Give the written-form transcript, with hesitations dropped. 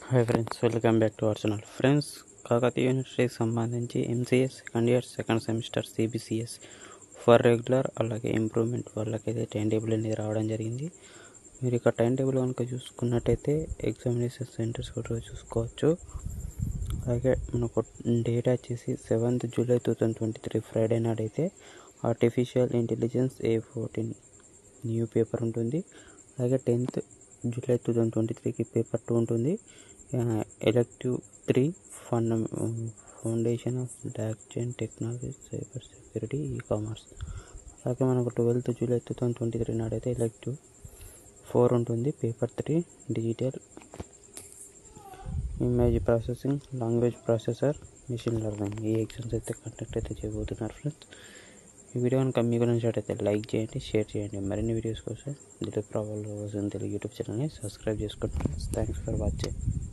Hi friends, welcome back to our channel. Friends, Kakatiya యూనివర్సిటీకి సంబంధించి M.C.A second year second semester CBCS for regular అలాగే improvement వాళ్ళకైతే time table అనేది రావడం జరిగింది. మీరు ఇక్కడ టైం టేబుల్ కనుక చూసుకున్నట్టయితే ఎగ్జామినేషన్ సెంటర్స్ కూడా చూసుకోవచ్చు. అలాగే మనకు డేట్ వచ్చేసి 7th July 2023 ఫ్రైడే నాడైతే artificial intelligence A14 new paper ఉంటుంది. అలాగే 10th July 2023కి పేపర్ 2 ఉంటుంది. Elective 3 foundation of blockchain technology, cyber security, commerce. అలాగే మనకు 12th July 2023 నాడైతే ఎలెక్టివ్ 4 ఉంటుంది. Paper 3 digital image processing, language processor, machine learning. ఈ ఎగ్జామ్స్ అయితే కండక్ట్ అయితే చేయబోతున్నారు ఫ్రెండ్స్. ఈ వీడియో కనుక మీకు నచ్చినట్లయితే లైక్ చేయండి, షేర్ చేయండి. మరిన్ని వీడియోస్ కోసం దిలీప్ రావు తెలుగు యూట్యూబ్ ఛానల్ని సబ్స్క్రైబ్ చేసుకోండి. Thanks for watching.